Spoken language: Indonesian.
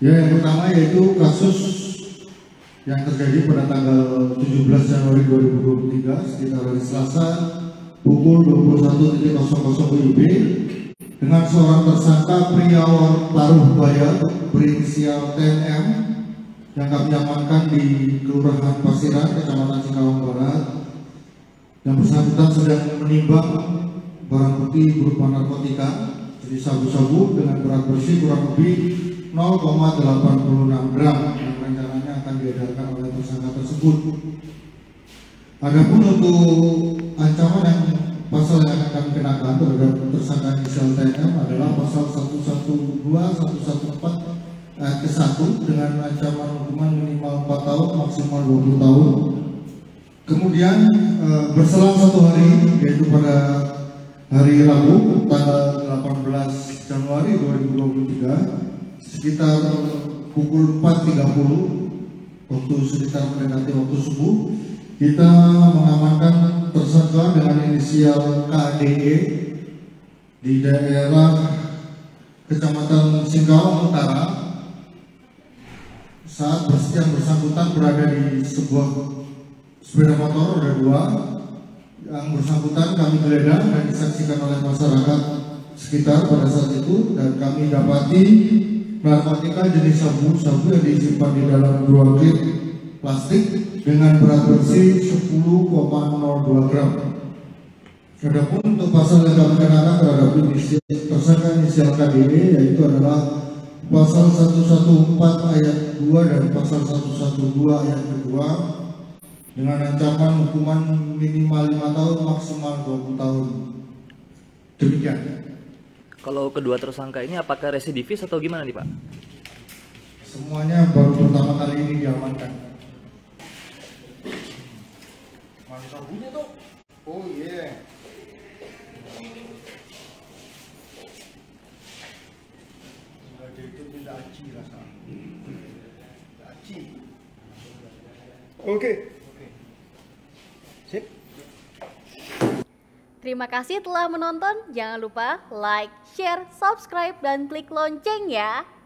Ya, yang pertama yaitu kasus yang terjadi pada tanggal 17 Januari 2023 sekitar hari Selasa pukul 21.00 WIB dengan seorang tersangka pria taruh bayar berinisial TNM yang kami amankan di Kelurahan Pasiran, Kecamatan Singkawang Barat. Yang bersangkutan sedang menimbang barang bukti berupa narkotika jadi sabu-sabu dengan berat bersih kurang lebih 0,86 gram yang rencananya akan diedarkan oleh tersangka tersebut. Adapun untuk ancaman yang pasal yang akan kami kenakan terhadap tersangka inisial TNM adalah pasal 112, 114 ayat ke-1 dengan ancaman hukuman minimal 4 tahun maksimal 20 tahun. Kemudian berselang 1 hari yaitu pada hari Rabu tanggal 18 Januari 2023 sekitar pukul 4.30 waktu sekitar mendekati waktu subuh, kita mengamankan tersangka dengan inisial KDE di daerah Kecamatan Singkawang Utara saat yang bersangkutan berada di sebuah sepeda motor roda 2. Yang bersangkutan kami geledah dan disaksikan oleh masyarakat sekitar pada saat itu, dan kami dapati narkotika jenis sabu-sabu yang disimpan di dalam 2 klip plastik dengan berat bersih 10,02 gram. Adapun untuk pasal yang kami kenakan terhadap tersangka inisial KDE yaitu adalah pasal 114 ayat 2 dan pasal 112 ayat kedua dengan ancaman hukuman minimal 5 tahun maksimal 20 tahun. Demikian. Kalau kedua tersangka ini apakah residivis atau gimana nih Pak? Semuanya baru pertama kali ini diamankan. Mana sabunya tuh? Oh iya. Sudah itu tidak aci rasanya. Aci. Oke. Sip. Terima kasih telah menonton. Jangan lupa like, share, subscribe, dan klik lonceng ya.